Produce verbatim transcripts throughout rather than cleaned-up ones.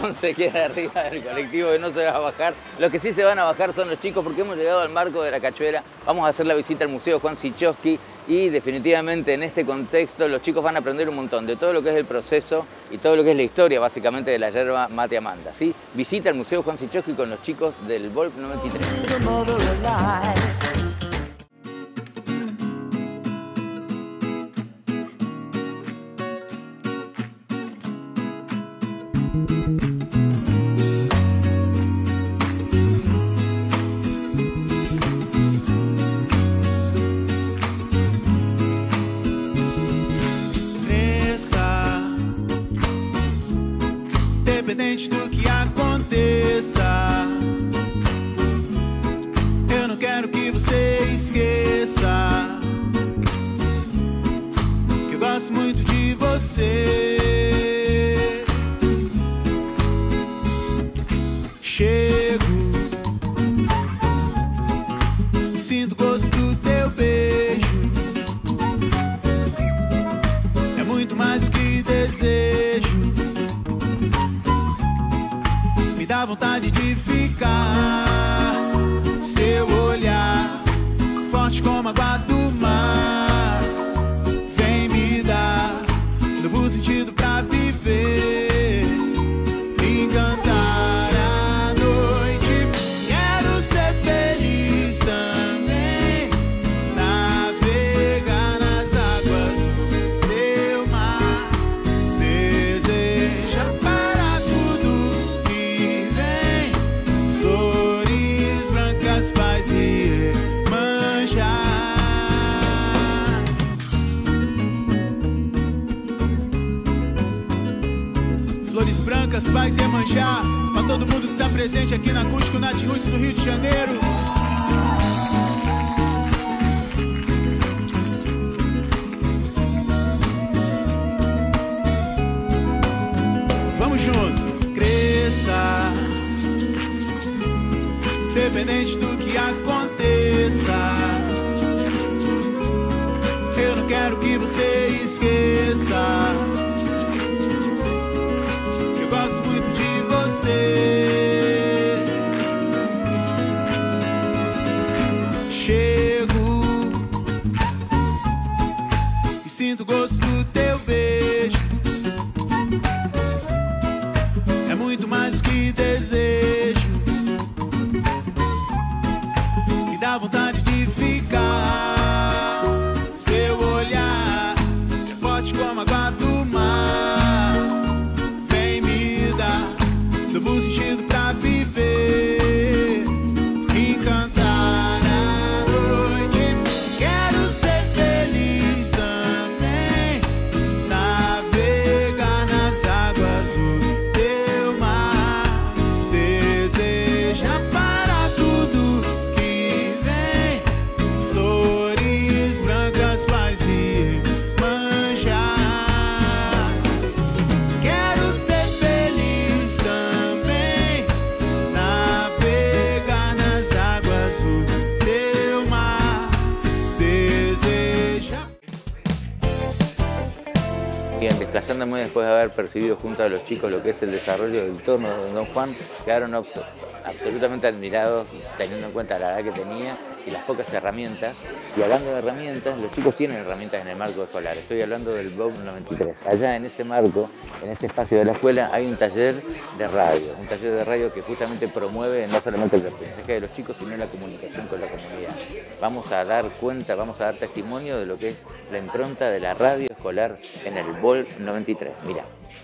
León se queda arriba del colectivo que no se va a bajar. Los que sí se van a bajar son los chicos porque hemos llegado al marco de la cachuela. Vamos a hacer la visita al Museo Juan Sichowski y definitivamente en este contexto los chicos van a aprender un montón de todo lo que es el proceso y todo lo que es la historia básicamente de la yerba mate Amanda, ¿sí? Visita el Museo Juan Sichowski con los chicos del Bloque noventa y tres. Independente do que aconteça, eu não quero que você esqueça que eu gosto muito de você. Chego e sinto o gosto do teu beijo. É muito mais do que desejo. Me dá vontade de ficar. Seu olhar, forte como a água do mar, vem me dar novo sentido pra viver, me encantar a noite. Quero ser feliz também, navegar nas águas do teu mar, deseja para tudo que vem, flores brancas, paz e manjar. Flores brancas, paz e manjar, pra todo mundo que tá presente aqui na Acústico Nat Roots no Rio de Janeiro. Vamos junto. Cresça, independente do que aconteça, eu não quero que você esqueça que eu gosto muito de você. Chego e sinto o gosto do teu beijo. É muito mais do que desejo. Me dá vontade de ficar. Seu olhar é forte como a água do mar, vem me dar novo sentido pra viver, encantar a noite. Quero ser feliz também, navegar nas águas do teu mar, deseja para tudo que vem, flores brancas, paz e manjar. Quero ser feliz também, navegar nas águas do teu mar, deseja. Bien, desplazándome después de haber percibido junto a los chicos lo que es el desarrollo del torno de Don Juan, quedaron abs- absolutamente admirados teniendo en cuenta la edad que tenía y las pocas herramientas. Y hablando de herramientas, los chicos tienen herramientas en el marco escolar. Estoy hablando del Bloque noventa y tres. Allá en ese marco, en ese espacio de la escuela, hay un taller de radio. Un taller de radio que justamente promueve no solamente el aprendizaje de los chicos, sino la comunicación con la comunidad. Vamos a dar cuenta, vamos a dar testimonio de lo que es la impronta de la radio escolar en el Bloque noventa y tres. Mira.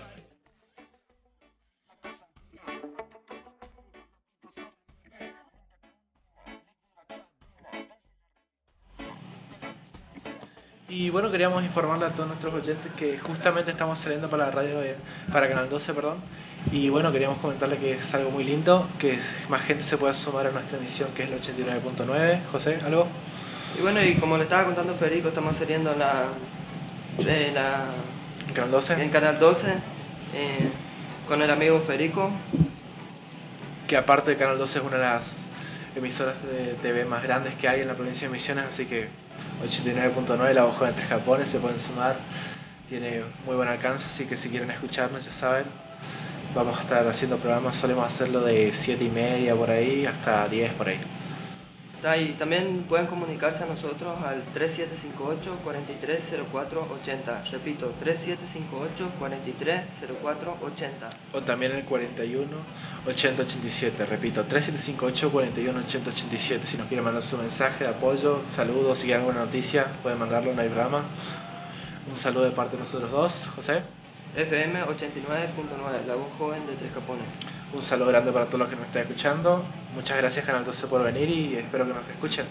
Y bueno, queríamos informarle a todos nuestros oyentes que justamente estamos saliendo para la radio, de, para Canal doce, perdón. Y bueno, queríamos comentarle que es algo muy lindo, que más gente se pueda sumar a nuestra emisión, que es el ochenta y nueve punto nueve. José, ¿algo? Y bueno, y como le estaba contando Federico, estamos saliendo en la, en la ¿En Canal doce? En Canal doce, eh, con el amigo Federico. Que aparte de Canal doce es una de las emisoras de T V más grandes que hay en la provincia de Misiones, así que ochenta y nueve punto nueve, la bajó entre Japones, se pueden sumar, tiene muy buen alcance, así que si quieren escucharnos ya saben. vamos a estar haciendo programas, solemos hacerlo de siete y media por ahí hasta diez por ahí. Y también pueden comunicarse a nosotros al tres siete cinco ocho, cuatro tres cero cuatro ocho cero. Repito, tres siete cinco ocho, cuatro tres cero cuatro ocho cero. O también el cuarenta y uno, ochenta ochenta y siete. Repito, tres siete cinco ocho, cuarenta y uno, ochenta ochenta y siete. Si nos quieren mandar su mensaje de apoyo, saludos, si quieren alguna noticia, pueden mandarlo, no hay drama. Un saludo de parte de nosotros dos, José. F M ochenta y nueve punto nueve, la voz joven de Tres Capones. Un saludo grande para todos los que nos están escuchando. Muchas gracias, Canal doce, por venir y espero que nos escuchen.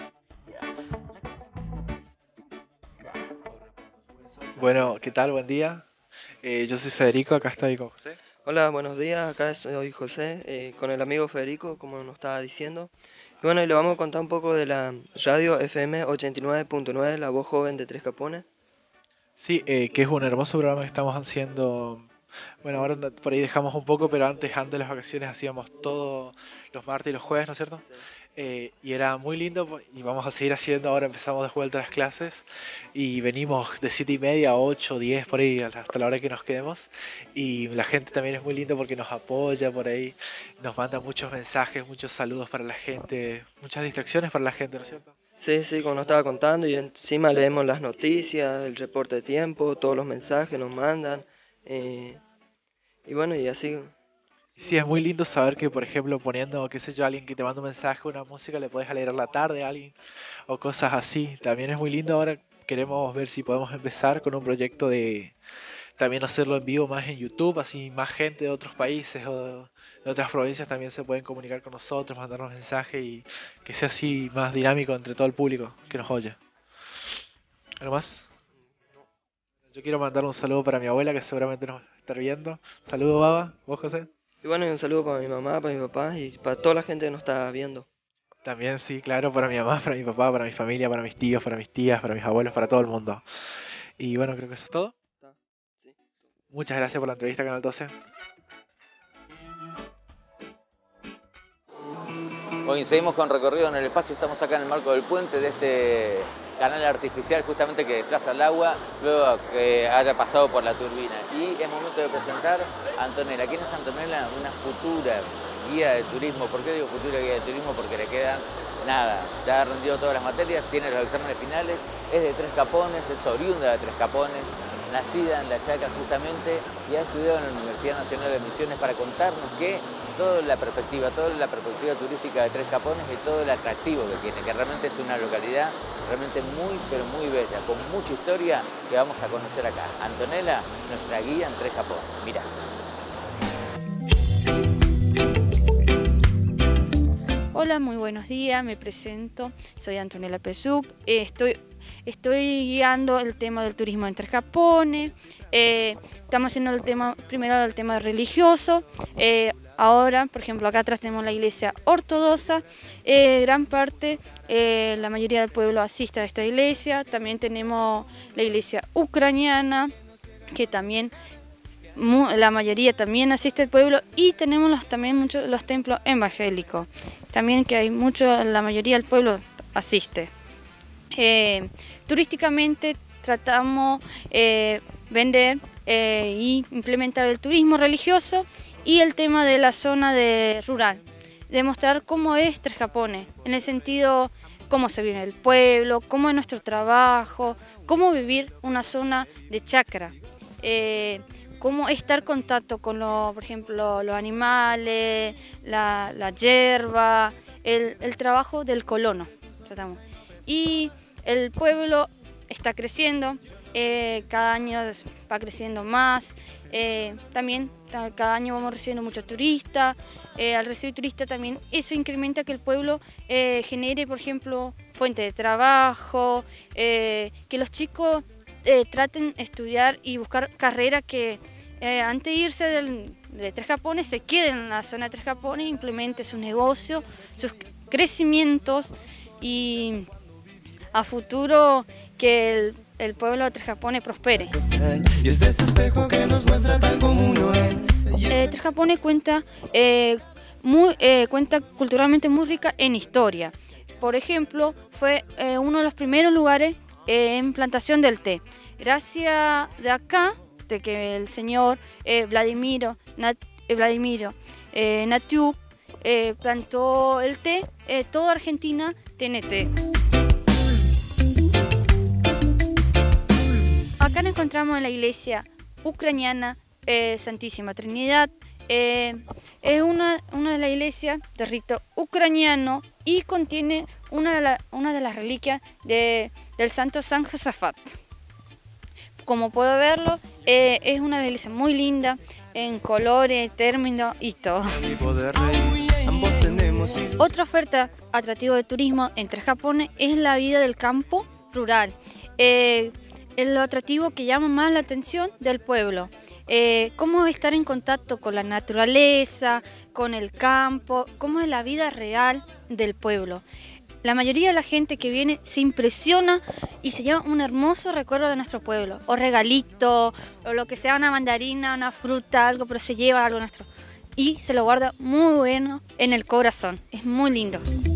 Bueno, ¿qué tal? Buen día. Eh, yo soy Federico, acá estoy con José. Hola, buenos días, acá soy José, eh, con el amigo Federico, como nos estaba diciendo. Y bueno, y le vamos a contar un poco de la radio F M ochenta y nueve punto nueve, la voz joven de Tres Capones. Sí, eh, que es un hermoso programa que estamos haciendo. Bueno, ahora por ahí dejamos un poco, pero antes, antes de las vacaciones hacíamos todos los martes y los jueves, ¿no es cierto? Sí. Eh, y era muy lindo y vamos a seguir haciendo. Ahora empezamos de vuelta las clases y venimos de siete y media a ocho, diez por ahí, hasta la hora que nos quedemos. Y la gente también es muy lindo porque nos apoya por ahí, nos manda muchos mensajes, muchos saludos para la gente, muchas distracciones para la gente, ¿no es cierto? Sí, sí, como nos estaba contando, y encima leemos las noticias, el reporte de tiempo, todos los mensajes nos mandan. Eh, y bueno, y así. Sí, es muy lindo saber que, por ejemplo, poniendo, qué sé yo, a alguien que te manda un mensaje, una música, le puedes alegrar la tarde a alguien o cosas así. También es muy lindo. Ahora queremos ver si podemos empezar con un proyecto de también hacerlo en vivo más en YouTube, así más gente de otros países o de otras provincias también se pueden comunicar con nosotros, mandarnos mensajes y que sea así más dinámico entre todo el público que nos oye. ¿Algo más? Yo quiero mandar un saludo para mi abuela que seguramente nos va a estar viendo. Saludo, Baba. ¿Vos, José? Y bueno, y un saludo para mi mamá, para mi papá y para toda la gente que nos está viendo. También sí, claro, para mi mamá, para mi papá, para mi familia, para mis tíos, para mis tías, para mis abuelos, para todo el mundo. Y bueno, creo que eso es todo. Sí. Muchas gracias por la entrevista, Canal doce. Hoy seguimos con recorrido en el espacio, estamos acá en el marco del puente de este canal artificial justamente que desplaza el agua luego que haya pasado por la turbina. Y es momento de presentar a Antonella. ¿Quién es Antonella? Una futura guía de turismo. ¿Por qué digo futura guía de turismo? Porque le quedan nada, ya ha rendido todas las materias, tiene los exámenes finales, es de Tres Capones, es oriunda de Tres Capones, nacida en La Chaca justamente y ha estudiado en la Universidad Nacional de Misiones para contarnos que toda la perspectiva, toda la perspectiva turística de Tres Capones y todo el atractivo que tiene, que realmente es una localidad realmente muy, pero muy bella, con mucha historia que vamos a conocer acá. Antonella, nuestra guía en Tres Capones. Mirá. Hola, muy buenos días, me presento, soy Antonella Pesuc, eh, estoy, estoy guiando el tema del turismo en Tres Capones, eh, estamos haciendo el tema, primero el tema religioso, eh, ahora, por ejemplo, acá atrás tenemos la iglesia ortodoxa, eh, gran parte, eh, la mayoría del pueblo asiste a esta iglesia, también tenemos la iglesia ucraniana, que también la mayoría también asiste al pueblo, y tenemos los, también muchos los templos evangélicos, también que hay mucho, la mayoría del pueblo asiste. Eh, turísticamente tratamos de eh, vender eh, y implementar el turismo religioso y el tema de la zona de rural, demostrar cómo es Tres Capones, en el sentido cómo se vive el pueblo, cómo es nuestro trabajo, cómo vivir una zona de chacra. Eh, cómo estar en contacto con, lo, por ejemplo, los animales, la, la hierba, el, el trabajo del colono. Tratamos. Y el pueblo está creciendo, eh, cada año va creciendo más, eh, también cada año vamos recibiendo muchos turistas, eh, al recibir turistas también eso incrementa que el pueblo eh, genere, por ejemplo, fuente de trabajo, eh, que los chicos Eh, traten de estudiar y buscar carreras que eh, antes de irse del, de Tres Capones se queden en la zona de Tres Capones, implemente sus negocios, sus crecimientos y a futuro que el, el pueblo de Tres Capones prospere. Eh, Tres Capones cuenta, eh, muy, eh, cuenta culturalmente muy rica en historia. Por ejemplo, fue eh, uno de los primeros lugares en plantación del té. Gracias de acá, de que el señor eh, Vladimiro Nat, Vladimiro eh, Natiuk eh, plantó el té, eh, toda Argentina tiene té. Acá nos encontramos en la iglesia ucraniana eh, Santísima Trinidad. Eh, es una, una de las iglesias de rito ucraniano y contiene una de, la, una de las reliquias de, del santo San Josafat. Como puedo verlo, eh, es una iglesia muy linda, en colores, términos y todo. Otra oferta atractiva de turismo en Tres Capones es la vida del campo rural. Eh, es lo atractivo que llama más la atención del pueblo. Eh, cómo estar en contacto con la naturaleza, con el campo, cómo es la vida real del pueblo. La mayoría de la gente que viene se impresiona y se lleva un hermoso recuerdo de nuestro pueblo, o regalito, o lo que sea, una mandarina, una fruta, algo, pero se lleva algo nuestro. Y se lo guarda muy bueno en el corazón, es muy lindo.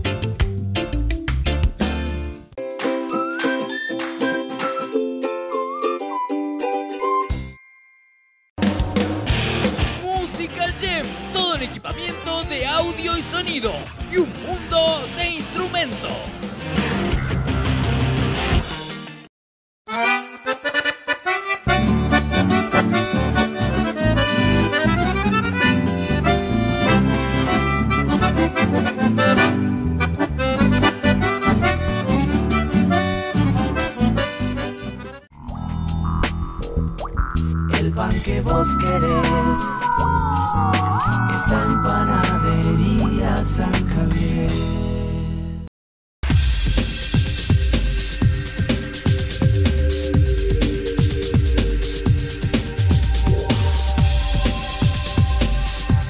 Musical Gem, todo el equipamiento de audio y sonido y un mundo de instrumentos. El pan que vos querés está en Panadería San Javier.